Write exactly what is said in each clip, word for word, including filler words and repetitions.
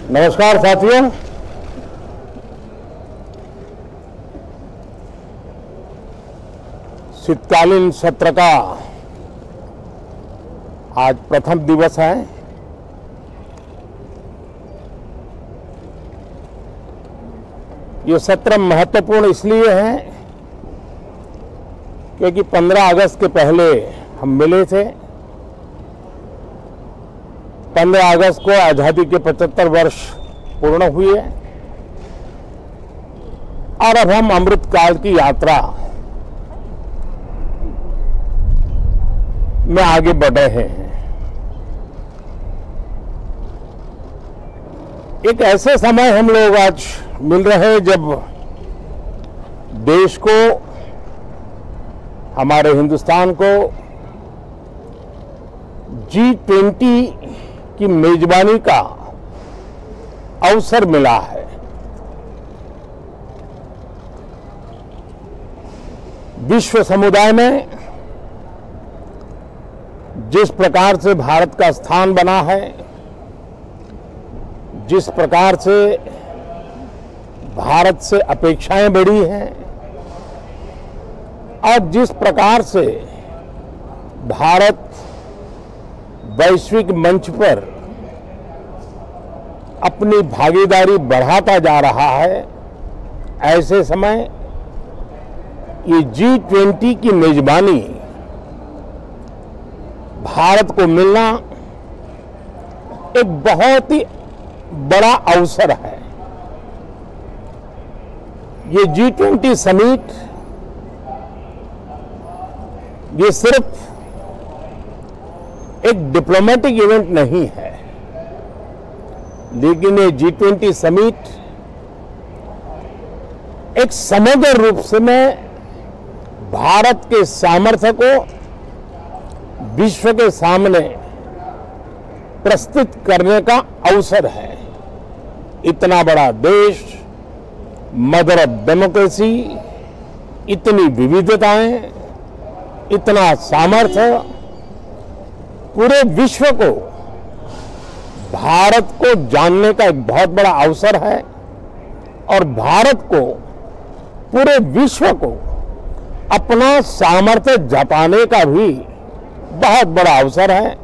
नमस्कार साथियों, शीतकालीन सत्र का आज प्रथम दिवस है। ये सत्र महत्वपूर्ण इसलिए है क्योंकि पंद्रह अगस्त के पहले हम मिले थे। पंद्रह अगस्त को आजादी के पचहत्तर वर्ष पूर्ण हुए और अब हम अमृतकाल की यात्रा में आगे बढ़ रहे हैं। एक ऐसे समय हम लोग आज मिल रहे हैं जब देश को, हमारे हिंदुस्तान को जी ट्वेंटी की मेजबानी का अवसर मिला है। विश्व समुदाय में जिस प्रकार से भारत का स्थान बना है, जिस प्रकार से भारत से अपेक्षाएं बढ़ी हैं और जिस प्रकार से भारत वैश्विक मंच पर अपनी भागीदारी बढ़ाता जा रहा है, ऐसे समय ये जी ट्वेंटी की मेजबानी भारत को मिलना एक बहुत ही बड़ा अवसर है। ये जी ट्वेंटी समिट ये सिर्फ एक डिप्लोमेटिक इवेंट नहीं है, लेकिन ये जी ट्वेंटी समिट एक समग्र रूप से में भारत के सामर्थ्य को विश्व के सामने प्रस्तुत करने का अवसर है। इतना बड़ा देश, मदर ऑफ डेमोक्रेसी, इतनी विविधताएं, इतना सामर्थ्य, पूरे विश्व को भारत को जानने का एक बहुत बड़ा अवसर है और भारत को, पूरे विश्व को अपना सामर्थ्य जताने का भी बहुत बड़ा अवसर है।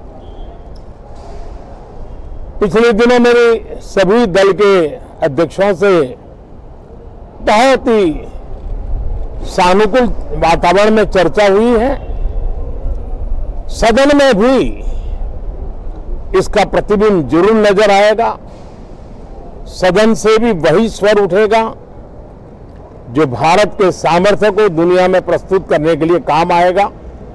पिछले दिनों मेरे सभी दल के अध्यक्षों से बहुत ही सानुकूल वातावरण में चर्चा हुई है। सदन में भी इसका प्रतिबिंब जरूर नजर आएगा। सदन से भी वही स्वर उठेगा जो भारत के सामर्थ्य को दुनिया में प्रस्तुत करने के लिए काम आएगा।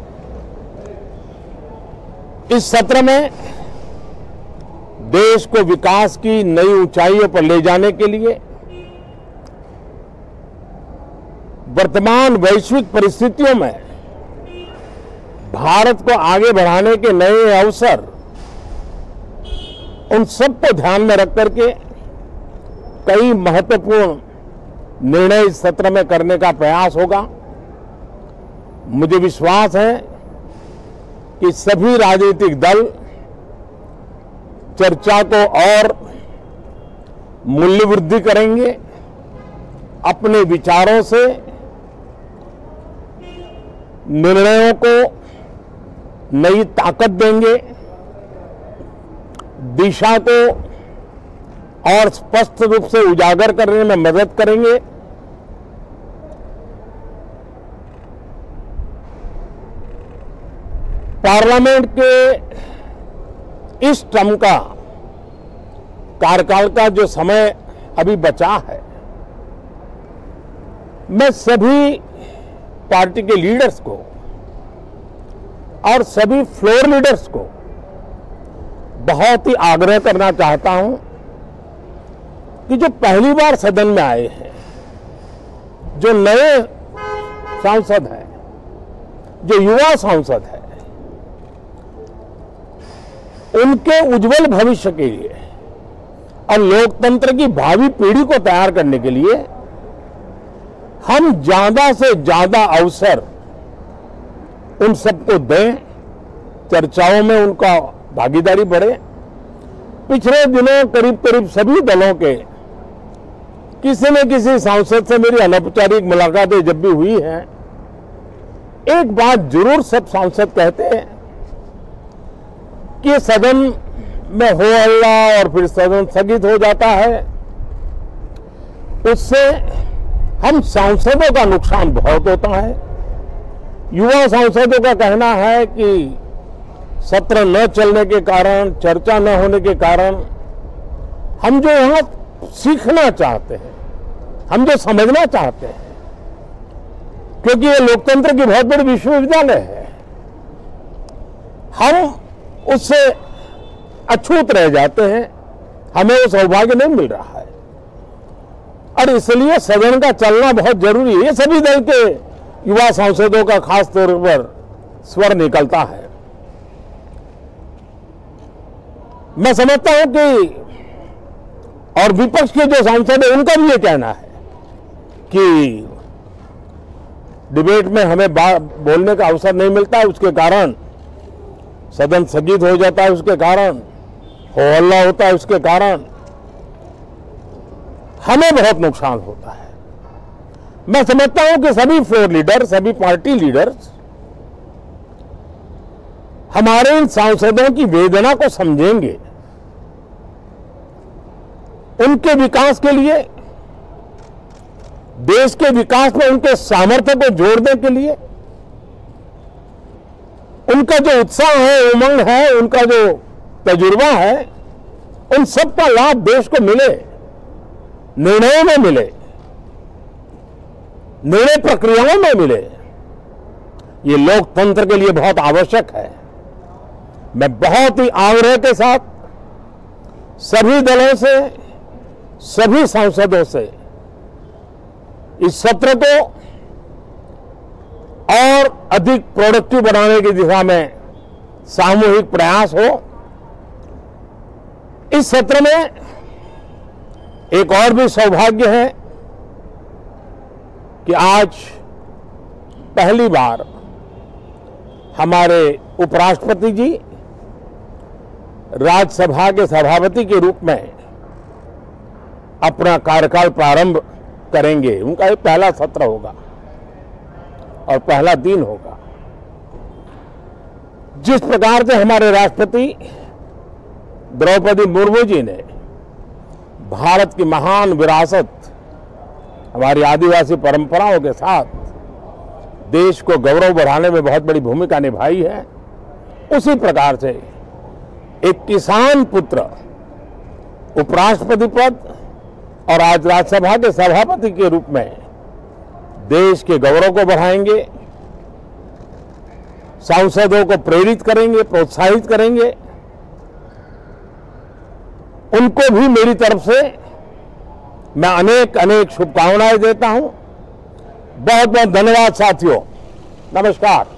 इस सत्र में देश को विकास की नई ऊंचाइयों पर ले जाने के लिए वर्तमान वैश्विक परिस्थितियों में भारत को आगे बढ़ाने के नए अवसर, उन सबको ध्यान में रख करके कई महत्वपूर्ण निर्णय इस सत्र में करने का प्रयास होगा। मुझे विश्वास है कि सभी राजनीतिक दल चर्चा को और मूल्य वृद्धि करेंगे, अपने विचारों से निर्णयों को नई ताकत देंगे, दिशा को और स्पष्ट रूप से उजागर करने में मदद करेंगे। पार्लियामेंट के इस टर्म का कार्यकाल का जो समय अभी बचा है, मैं सभी पार्टी के लीडर्स को और सभी फ्लोर लीडर्स को बहुत ही आग्रह करना चाहता हूं कि जो पहली बार सदन में आए हैं, जो नए सांसद हैं, जो युवा सांसद हैं, उनके उज्जवल भविष्य के लिए और लोकतंत्र की भावी पीढ़ी को तैयार करने के लिए हम ज्यादा से ज्यादा अवसर उन सबको दें, चर्चाओं में उनका भागीदारी बढ़े पिछले दिनों करीब करीब सभी दलों के किसी न किसी सांसद से मेरी अनौपचारिक मुलाकातें जब भी हुई हैं, एक बात जरूर सब सांसद कहते हैं कि सदन में हो हल्ला और फिर सदन स्थगित हो जाता है, उससे हम सांसदों का नुकसान बहुत होता है। युवा सांसदों का कहना है कि सत्र न चलने के कारण, चर्चा न होने के कारण हम जो यहां सीखना चाहते हैं, हम जो समझना चाहते हैं, क्योंकि ये लोकतंत्र की बहुत बड़ी विश्वविद्यालय है, हम उससे अछूत रह जाते हैं, हमें वो सौभाग्य नहीं मिल रहा है और इसलिए सदन का चलना बहुत जरूरी है। ये सभी दल के युवा सांसदों का खास तौर पर स्वर निकलता है। मैं समझता हूं कि और विपक्ष के जो सांसद है उनका भी ये कहना है कि डिबेट में हमें बोलने का अवसर नहीं मिलता है, उसके कारण सदन स्थगित हो जाता है, उसके कारण हो हल्ला होता है, उसके कारण हमें बहुत नुकसान होता है। मैं समझता हूं कि सभी फ्लोर लीडर, सभी पार्टी लीडर्स हमारे इन सांसदों की वेदना को समझेंगे, उनके विकास के लिए, देश के विकास में उनके सामर्थ्य को जोड़ने के लिए, उनका जो उत्साह है, उमंग है, उनका जो तजुर्बा है, उन सब का लाभ देश को मिले, निर्णयों में मिले, निर्णय प्रक्रियाओं में मिले। ये लोकतंत्र के लिए बहुत आवश्यक है। मैं बहुत ही आग्रह के साथ सभी दलों से, सभी सांसदों से इस सत्र को और अधिक प्रोडक्टिव बनाने की दिशा में सामूहिक प्रयास हो। इस सत्र में एक और भी सौभाग्य है कि आज पहली बार हमारे उपराष्ट्रपति जी राज्यसभा के सभापति के रूप में अपना कार्यकाल प्रारंभ करेंगे। उनका ये पहला सत्र होगा और पहला दिन होगा। जिस प्रकार से हमारे राष्ट्रपति द्रौपदी मुर्मू जी ने भारत की महान विरासत, हमारी आदिवासी परंपराओं के साथ देश को गौरव बढ़ाने में बहुत बड़ी भूमिका निभाई है, उसी प्रकार से एक किसान पुत्र उपराष्ट्रपति पद और आज राज्यसभा के सभापति के रूप में देश के गौरव को बढ़ाएंगे, सांसदों को प्रेरित करेंगे, प्रोत्साहित करेंगे। उनको भी मेरी तरफ से मैं अनेक अनेक शुभकामनाएं देता हूं। बहुत बहुत धन्यवाद साथियों। नमस्कार।